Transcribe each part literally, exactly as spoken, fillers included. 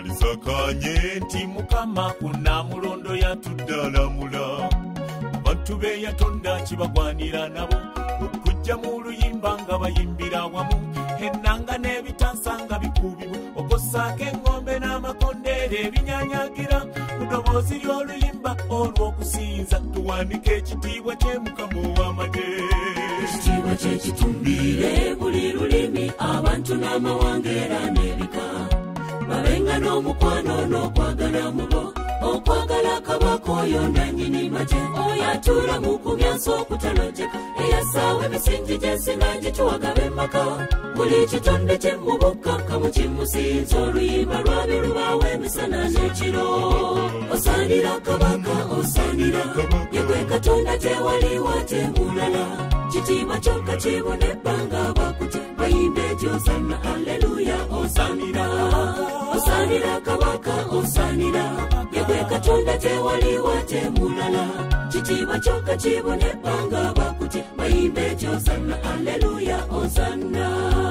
Lisakanye nti Mukama kunamulondo yatuddalamula. Abantu be yatonda kibagwanira nabo okujja mu luyimba nga bayimbira wamu. Ennanga n'ebitansa nga bikubibwa okossaako engombe n'amakondeere ebinyanyagira mu ddoboozi ly'oluyimba olw'okusinza. Tuwanike ekitiibwa kye Mukama ow'amagye. Ekitiibwa kye kitumbiire buli lulimi, abantu n'amawanga era n'ebika. Babenga n'omukwano n'okwagala mu bo, okwagala kabaka oyo nannyini magye. Oyo atuula mu kumyansa okutalojeka, eyasaawa emisingi gy'ensinga gituwagabe emaka. Buli kitonde kye mu bukkakkamu kimusinza, oluyimba lwabe lubaawo emisana n'ekiro. Osaanira kabaka, osaanira ye gwe Katonda tewaliwo ate mulala. Kitiibwa kyokka kibona ebbanga bakutya, bayimba egy'Osanna, alleluya, osaanira. Osaanira kabaka, osaanira ye gwe Katonda tewaliwo ate mulala. Kitiibwa kyokka kibona ebbanga bakutya, bayimba egy'Osanna, alleluya, osanna.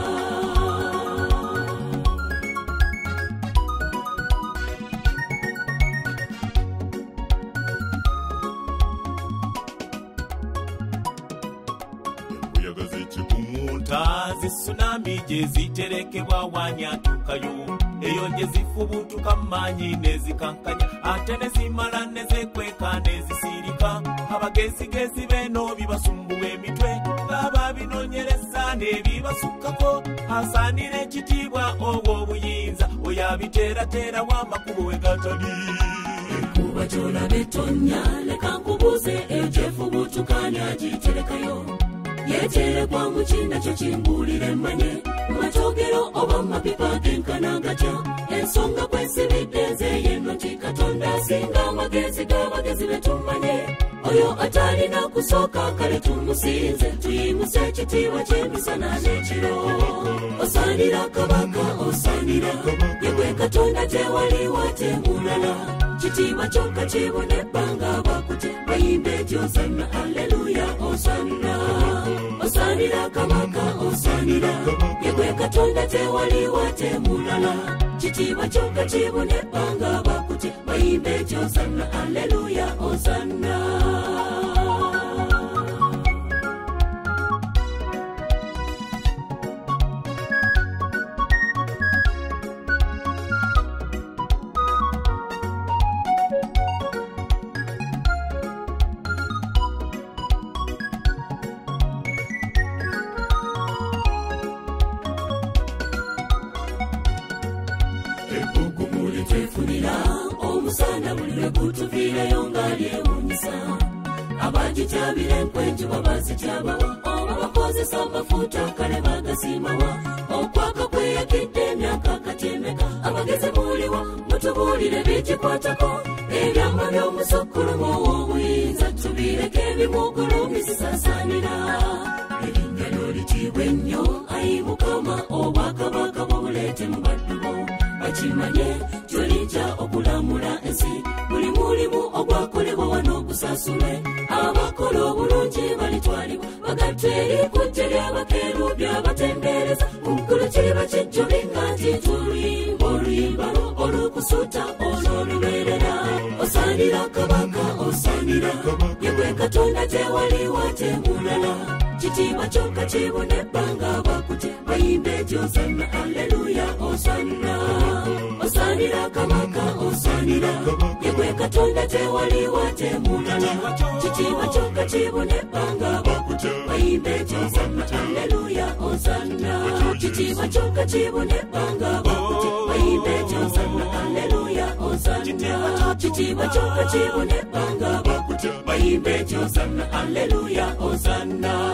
Tsunami gye ziterekebwa wanyatukayo, eyo gye zifubutuka maanyi ne zikankanya, ate ne zimala ne zekweka ne zisirika. Abagezigezi beno bibasumbuwa emitwe, ng'ababinoonyereza n'ebibasukkako. Asaanira ekitiibwa obw'obuyinza, oyo abiteerateera w'amakubo we gatali. Enkuba gy'olaba etonnya, leka nkubuuze egyefubutuka n'agiterekayo. Yeterekwa mu kinakyo kimbuulire mmanye, mu matogero oba mu mapipa genkana gatya. Ensonga kwesibidde nze yenno nti Katonda asinga amagezi g'abagezi be tumanye. Oyo atalina kusooka kale tumusinze, tuyimuse ekitiibwa ky'emisana n'ekiro. Osaanira kabaka, osaanira ye gwe Katonda tewaliwo ate mulala. Kitiibwa kyokka kibona ebbanga bakutya, bayimba egy'Osanna, alleluya, osanna. Osaanira kabaka, osaanira ye gwe Katonda tewaliwo ate mulala. Kitiibwa kyokka kibona ebbanga bakutya, bayimba egy'Osanna, alleluya, osanna. Omusana buli lwe gutuviirayo nga lyewuunyisa. Abagityabira enkwenjuba bazityabawa, oba bakozesa amafuta kale bagasiimawa. Okwaka kweyakidde emyaka katyemeka, abagezi muliwa mutubuulire bigikwatako. Ebyama by'omusokkulumu ow'obuyinza tubireke ebimugulumisisaasaanira. Erinnya ly'olitiibwa ennyo, ayi Mukama, obwakabaka bw'obuleete mu baddu bo. Bakimanye gy'olijja okulamula ensi, buli mulimu ogwakolebwa wano ogusasule. Abakola obulungi balitwalibwa bagattwe eri ku ggye ly'abakerubi abatendereza. Ku nkulu kiriba kijjubi nga nti tuluyimba oluyimba olukusuuta olw'olubeerera. Osaanira kabaka, osaanira ye gwe Katonda tewaliwo ate mulala. Kitiibwa kyokka kibona ebbanga bakutya, bayimba egy'Osanna, alleluya, osanna. Osaanira kabaka, osaanira ye gwe Katonda tewaliwo ate mulala. Kitiibwa kyokka kibona ebbanga bakutya, bayimba egy'Osanna, alleluya, osanna. Kitiibwa kyokka kibona ebbanga bakutya, bayimba egy'Osanna, alleluya, osanna. Kitiibwa kyokka kibona ebbanga bakutya, bayimba egy'Osanna, alleluya, osanna.